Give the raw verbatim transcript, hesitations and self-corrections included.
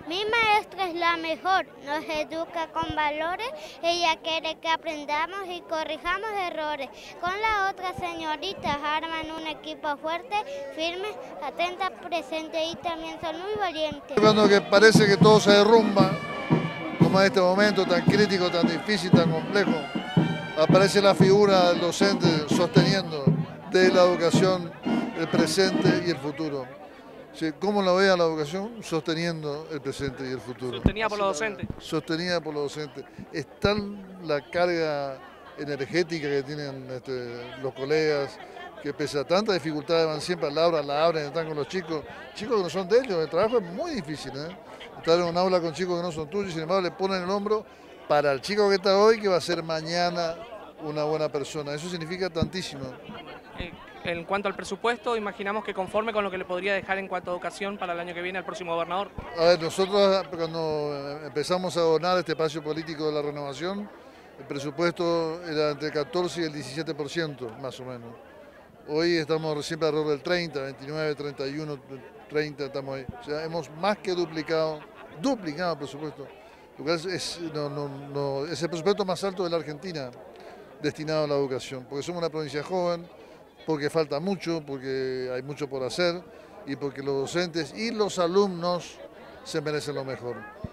Mi maestra es la mejor, nos educa con valores, ella quiere que aprendamos y corrijamos errores. Con las otras señoritas arman un equipo fuerte, firme, atenta, presente y también son muy valientes. Cuando que parece que todo se derrumba, como en este momento tan crítico, tan difícil, tan complejo, aparece la figura del docente sosteniendo de la educación el presente y el futuro. Sí, ¿cómo la vea la educación? Sosteniendo el presente y el futuro. Sostenida por los docentes. Sostenida por los docentes. Es tal la carga energética que tienen este, los colegas, que pese a tanta dificultad van siempre a la aula, la abren, están con los chicos, chicos que no son de ellos, el trabajo es muy difícil, ¿eh? Estar en un aula con chicos que no son tuyos, sin embargo le ponen el hombro para el chico que está hoy, que va a ser mañana una buena persona. Eso significa tantísimo. Eh, en cuanto al presupuesto, imaginamos que conforme con lo que le podría dejar en cuanto a educación para el año que viene al próximo gobernador. A ver, nosotros cuando empezamos a donar este espacio político de la renovación, el presupuesto era entre el catorce y el diecisiete por ciento, más o menos. Hoy estamos siempre alrededor del treinta, veintinueve, treinta y uno, treinta, estamos ahí. O sea, hemos más que duplicado, duplicado el presupuesto. Lo cual es, no, no, no, es el presupuesto más alto de la Argentina destinado a la educación, porque somos una provincia joven, porque falta mucho, porque hay mucho por hacer y porque los docentes y los alumnos se merecen lo mejor.